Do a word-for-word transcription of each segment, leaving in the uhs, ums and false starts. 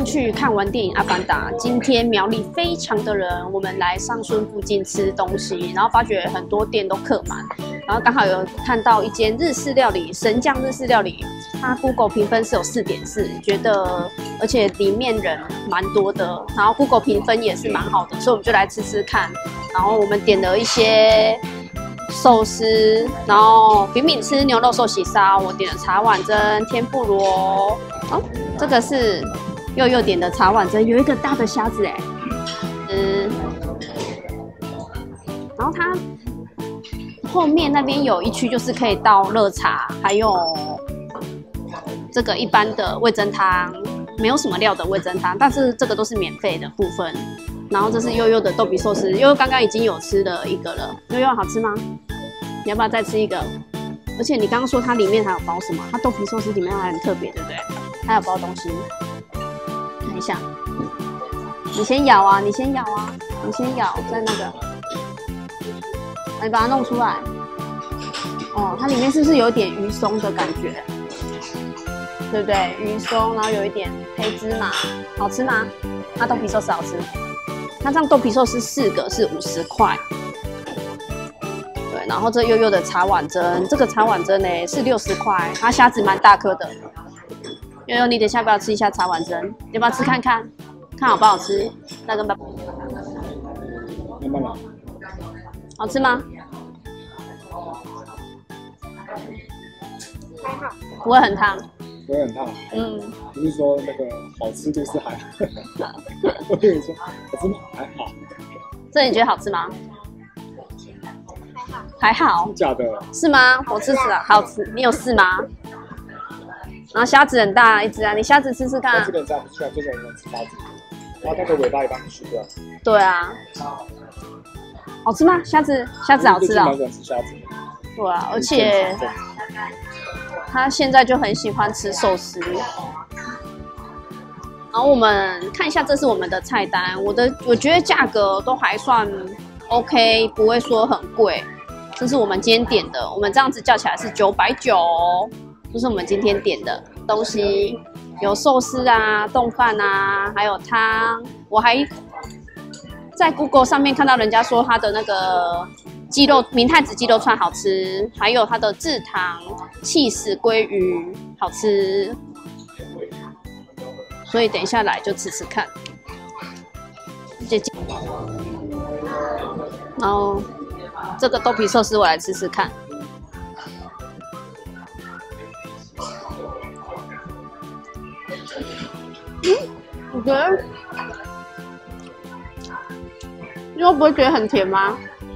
去看完电影《阿凡达》，今天苗栗非常的人，我们来上顺附近吃东西，然后发觉很多店都客满，然后刚好有看到一间日式料理，神酱日式料理，它 Google 评分是有四点四，觉得而且里面人蛮多的，然后 Google 评分也是蛮好的，所以我们就来吃吃看。然后我们点了一些寿司，然后饼饼吃牛肉寿喜烧，我点了茶碗蒸、天妇罗。哦，这个是佑佑点的茶碗蒸，有一个大的虾子哎，嗯，然后它后面那边有一区就是可以倒热茶，还有这个一般的味噌汤，没有什么料的味噌汤，但是这个都是免费的部分。然后这是佑佑的豆皮寿司，佑佑刚刚已经有吃了一个了，佑佑好吃吗？你要不要再吃一个？而且你刚刚说它里面还有包什么？它豆皮寿司里面还很特别，对不对？还有包东西，看一下。你先咬啊，你先咬啊，你先咬，在那个，你把它弄出来。哦，它里面是不是有点鱼松的感觉？对不对？鱼松，然后有一点黑芝麻，好吃吗？它豆皮寿司好吃。它这样豆皮寿司四个是五十块。对，然后这佑佑的茶碗蒸，这个茶碗蒸呢是六十块，它虾子蛮大颗的。佑佑，你等一下要不要吃一下茶碗蒸？要不要吃看看？看好不好吃？那个爸爸， 慢慢来。 好吃吗？ 还好， 不会很烫。 不会很烫。 嗯， 不是说那个好吃度是还好，我跟你说，好吃吗？还好。 这你觉得好吃吗？ 还好， 还好。 假的。 是吗？我吃吃啊，好吃。你有试吗？然后虾子很大一只啊，你虾子吃吃看、啊。 这个这样不出来，就是我们吃虾子，然后那个尾巴一般去掉。 对啊。好吃吗？虾子，虾子好吃啊、 蛮喜欢吃虾子。 对啊，而且他现在就很喜欢吃寿司。然后我们看一下，这是我们的菜单。我的我觉得价格都还算 OK， 不会说很贵。这是我们今天点的，我们这样子叫起来是九百九，这是我们今天点的东西，有寿司啊、冻饭啊，还有汤。我还在 Google 上面看到人家说他的那个鸡肉明太子鸡肉串好吃，还有它的制糖气死鲑鱼好吃，所以等一下来就吃吃看。然后这个豆皮寿司我来吃吃看。嗯，我觉得，你会不会觉得很甜吗？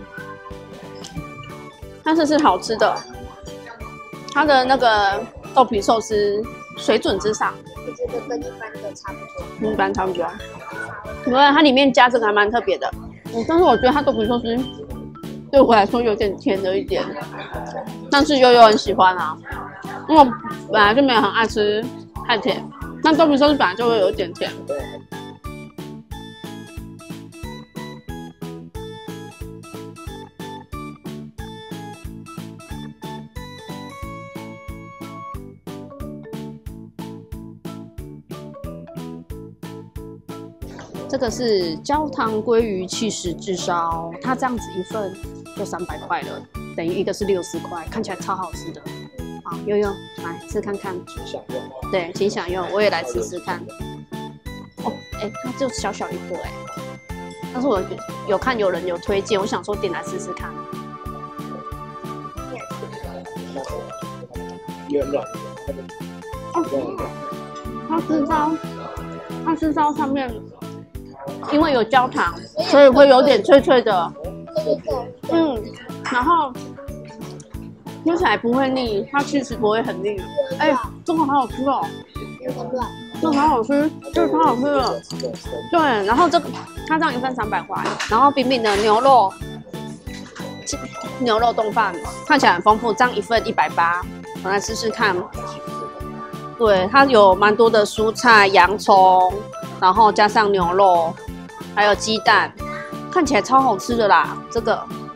但是是好吃的，它的那个豆皮寿司水准之上， 我觉得跟一般的差不多。 一般差不多。对，它里面加这个还蛮特别的，嗯，但是我觉得它豆皮寿司对我来说有点甜了一点，但是悠悠很喜欢啊，因为我本来就没有很爱吃太甜，那豆皮寿司本来就会有点甜。这个是焦糖鲑鱼气势炙烧，它这样子一份就三百块了，等于一个是六十块，看起来超好吃的。好，悠悠来吃看看， 请享用。 对，请享用，我也来吃吃看。哦，哎、欸，它就小小一个哎、欸，但是我有看有人有推荐，我想说点来试试看。 也软， 哦，它吃烧，它吃烧上面。因为有焦糖，所以会有点脆脆的。嗯，然后吃起来不会腻，它其实不会很腻。哎、欸，这个好好吃哦，这个好好吃，这个超好吃的。对，然后这个它这样一份三百块，然后饼饼的牛肉牛肉冻饭看起来很丰富，这样一份一百八，我来试试看。对，它有蛮多的蔬菜、洋葱。然后加上牛肉，还有鸡蛋，看起来超好吃的啦！这个，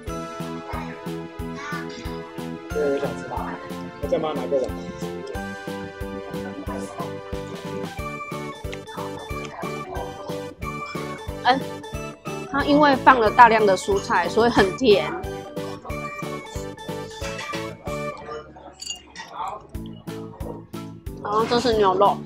这个我想吃吗？我再帮他拿个碗。 哎，它因为放了大量的蔬菜，所以很甜。然后这是牛肉。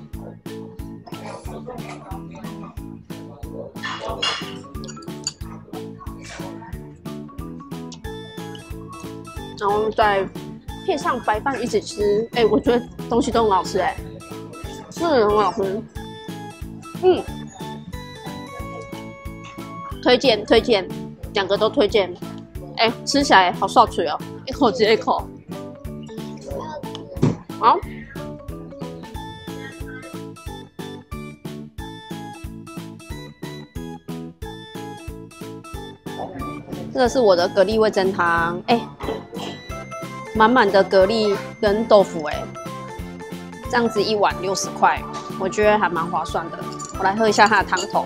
然后再配上白饭一起吃，哎、欸，我觉得东西都很好吃、欸，哎，是很好吃，嗯，推荐推荐，两个都推荐，哎、欸，吃起来好爽脆哦，一口接一口，好。这个是我的蛤蜊味噌汤，哎、欸。满满的蛤蜊跟豆腐、欸，哎，这样子一碗六十块，我觉得还蛮划算的。我来喝一下它的汤头，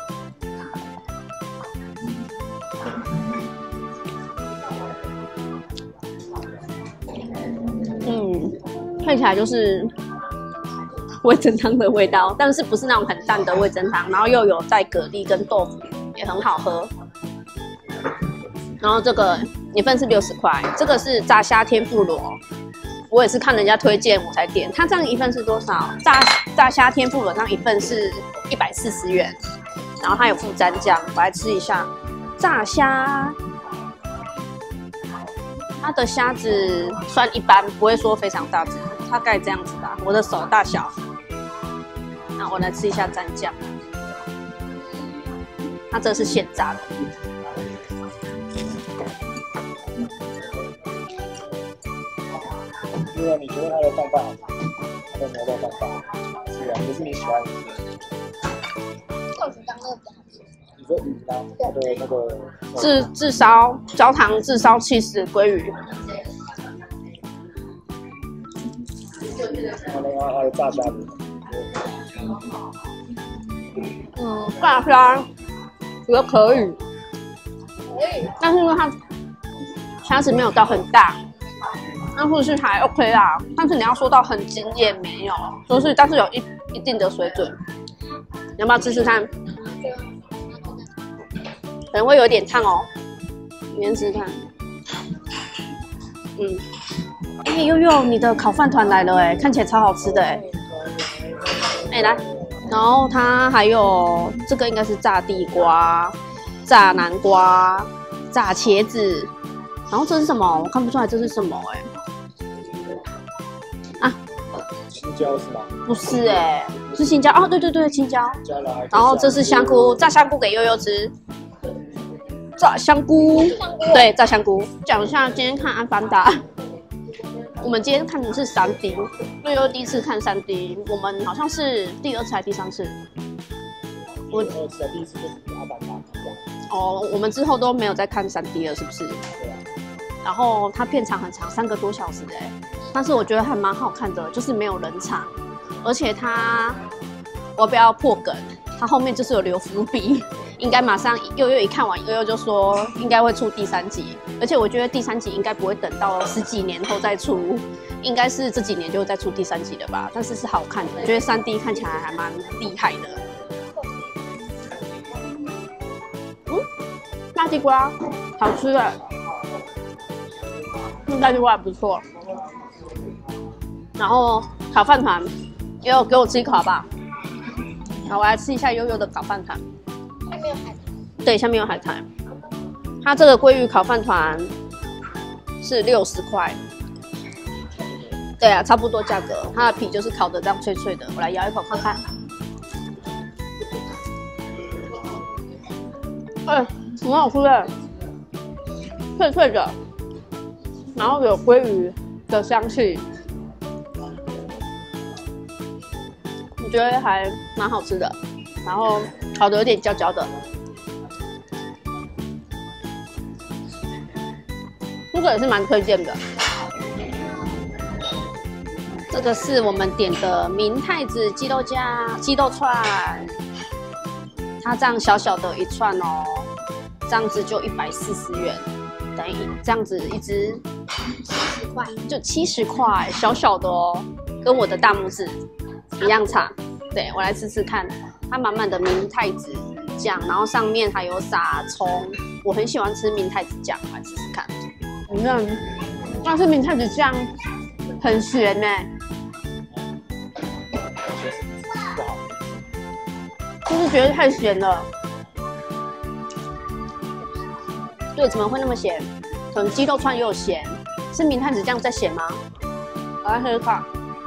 嗯，配起来就是味噌汤的味道，但是不是那种很淡的味噌汤，然后又有带蛤蜊跟豆腐，也很好喝。然后这个一份是六十块，这个是炸虾天妇罗，我也是看人家推荐我才点。它这样一份是多少？炸炸虾天妇罗这样一份是一百四十元，然后它有附蘸酱，我来吃一下炸虾。它的虾子算一般，不会说非常大只，大概这样子吧，我的手大小。那我来吃一下蘸酱，它这是现炸的。 如果你觉得它的饭饭好吃，它的牛肉饭饭是啊，不是你喜欢的。 豆腐当那个比较好吃。 你说鱼吗？它的那个炙炙烧焦糖炙烧起司鲑鱼， 它那个还有炸虾子。 嗯，炸虾觉得可以， 可以。 但是因为它虾子没有到很大。那或者是还 OK 啦，但是你要说到很惊艳没有，就是但是有一一定的水准。你要不要试试看？可能会有点烫哦，你先试试看。嗯，哎、欸，悠悠，你的烤饭团来了哎，看起来超好吃的哎。哎、欸，来，然后它还有这个应该是炸地瓜、炸南瓜、炸茄子，然后这是什么？我看不出来这是什么哎。啊， 青椒是吗？ 不是哎、欸，是青椒哦，对对对，青椒。然后这是香菇，炸香菇给悠悠吃。炸香菇，对，炸香菇。讲一下今天看《阿凡达》，我们今天看的是三 D， 悠悠第一次看三 D， 我们好像是第二次还是第三次？我第二次、第一次就是《阿凡达》。 哦，我们之后都没有再看三 D 了，是不是？ 对啊。 然后它片长很长，三个多小时哎，但是我觉得还蛮好看的，就是没有冷场，而且它，我不要破梗，它后面就是有留伏笔，应该马上悠悠一看完，悠悠就说应该会出第三集，而且我觉得第三集应该不会等到十几年后再出，应该是这几年就会再出第三集的吧，但是是好看的，我觉得三 D 看起来还蛮厉害的。嗯，大地瓜好吃哎。大地瓜还不错，然后烤饭团也有给我吃一口好不好？好，我来吃一下悠悠的烤饭团。 下面有海苔。 对，下面有海苔。它这个鲑鱼烤饭团是六十块。对啊，差不多价格。它的皮就是烤的这样脆脆的，我来咬一口看看。哎、欸，很好吃哎，脆脆的。然后有鲑鱼的香气，我觉得还蛮好吃的。然后烤的有点焦焦的，这个也是蛮推荐的。这个是我们点的明太子鸡肉加鸡肉串，它这样小小的一串哦，这样子就一百四十元。等于这样子一只七十块， 就七十块，小小的哦，跟我的大拇指一样长。对，我来试试看，它满满的明太子酱，然后上面还有撒葱。我很喜欢吃明太子酱，来试试看。嗯，但是明太子酱很咸呢、欸， 不好， 就是觉得太咸了。对，怎么会那么咸？可能鸡肉串也有咸，是明太子酱在咸吗？我来试试看。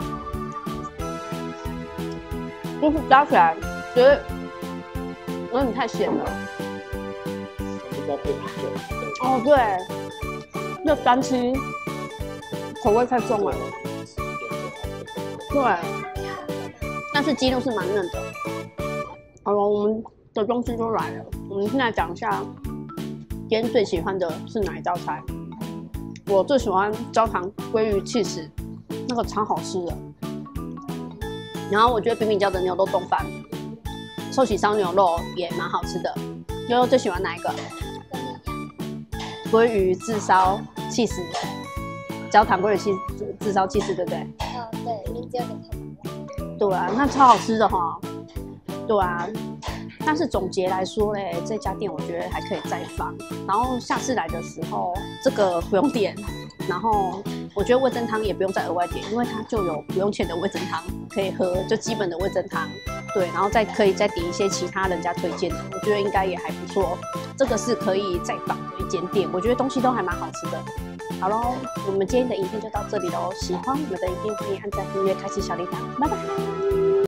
就是加起来觉得有点太咸了。 不知道配啤酒。 哦，对，那干吃口味太重了。对，但是鸡肉是蛮嫩的。好了，我们的东西都来了，我们现在讲一下今天最喜欢的是哪一道菜。我最喜欢焦糖鲑鱼起司，那个超好吃的。然后我觉得饼饼椒的牛肉冻饭、寿喜烧牛肉也蛮好吃的。悠悠最喜欢哪一个？鲑鱼炙烧起司，焦糖鲑鱼起炙烧起司，对不对？ 哦，对，名字有点太难。 对啊，那超好吃的哈。对啊，但是总结来说嘞，这家店我觉得还可以再放。然后下次来的时候，这个不用点。然后我觉得味噌汤也不用再额外点，因为它就有不用钱的味噌汤可以喝，就基本的味噌汤。对，然后再可以再点一些其他人家推荐的，我觉得应该也还不错。这个是可以再放的一间店，我觉得东西都还蛮好吃的。好喽，我们今天的影片就到这里喽。喜欢我们的影片，欢迎按赞、订阅、开启小铃铛，拜拜。